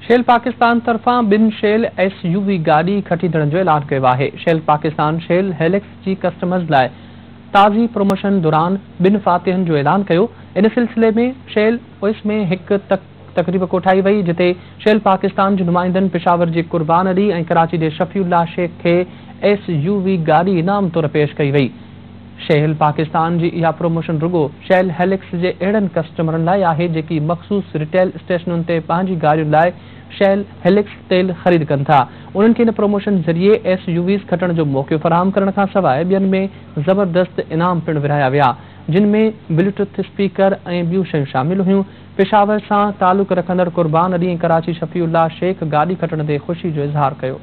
Shell Pakistan तरफां बिन shell SUV गाड़ी खरीदण जो ऐलान किया है। शेल पाकिस्तान शेल हेलिक्स जी कस्टमर्स लाइ ताज़ी प्रमोशन दौरान बिन फातिहन जो ऐलान किया। इन सिलसिले में शेल ओएस में एक तकरीब कोठाई वही, जिते शेल पाकिस्तान के नुमाइंदन पेशावर के कुर्बान अली और कराची के शफीउल्लाह शेख के SUV गाड़ी इनाम तौर पेश कई वही। शेल पाकिस्तान की यह प्रमोशन रुगो शेल हेलिक्स के अड़न कस्टमरन लाइ है जेकी मखसूस रिटेल स्टेशनुन ते पंहिंजी गाड़ियुनि लाइ शेल हेलिक्स तेल खरीद कन था। उन्हनि खे इन प्रमोशन ज़रिए SUVs खटण जो मौक़ो फराहम करण खां सवाइ ॿियनि में ज़बरदस्त इनाम पिणु विरहाया विया, जिन में ब्लूटूथ स्पीकर ऐं ॿियूं शयूं शामिल हुयूं। पेशावर सां तालुक़ रखंदड़ कुर्बान अली ऐं कराची शफीउल्लाह शेख गाड़ी खटण ते ख़ुशी जो इज़हार कयो।